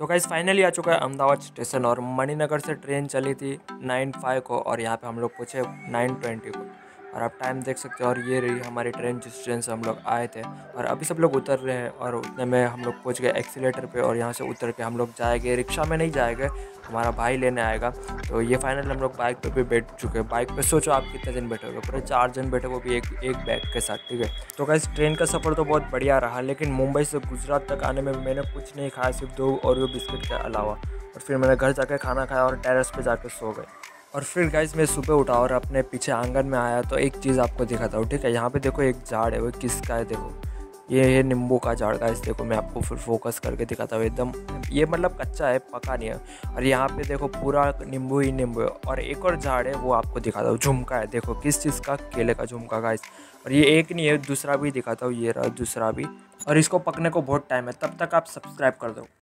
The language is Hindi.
तो गाइस फाइनली आ चुका है अहमदाबाद स्टेशन और मणिनगर से ट्रेन चली थी 9:05 को और यहाँ पे हम लोग पहुँचे 9:20 को। और आप टाइम देख सकते हो और ये रही हमारी ट्रेन जिस ट्रेन से हम लोग आए थे। और अभी सब लोग उतर रहे हैं और उतने में हम लोग पहुँच गए एक्सीलेटर पे और यहाँ से उतर के हम लोग जाएंगे, रिक्शा में नहीं जाएंगे, हमारा भाई लेने आएगा। तो ये फाइनल हम लोग बाइक पे भी बैठ चुके हैं। बाइक पे सोचो आप कितने जन बैठे हो, पूरे 4 जन बैठे, वो भी एक बैग के साथ, ठीक है। तो गाइस ट्रेन का सफ़र तो बहुत बढ़िया रहा, लेकिन मुंबई से गुजरात तक आने में मैंने कुछ नहीं खाया, सिर्फ 2 ओरियो बिस्किट के अलावा। और फिर मैंने घर जाके खाना खाया और टेरेस पे जाके सो गए। और फिर गाइस मैं सुबह उठा और अपने पीछे आंगन में आया तो एक चीज़ आपको दिखाता हूँ, ठीक है। यहाँ पे देखो एक झाड़ है, वो किसका है देखो, ये है नींबू का झाड़। गाइस देखो मैं आपको फिर फोकस करके दिखाता हूँ, एकदम ये मतलब कच्चा है, पका नहीं है। और यहाँ पे देखो पूरा नींबू ही नींबू है। और एक और झाड़ है वो आपको दिखाता हूँ, झुमका है, देखो किस चीज़ का, केले का झुमका गाइस। और ये एक नहीं है, दूसरा भी दिखाता हूँ, ये रहा दूसरा भी। और इसको पकने को बहुत टाइम है, तब तक आप सब्सक्राइब कर दो।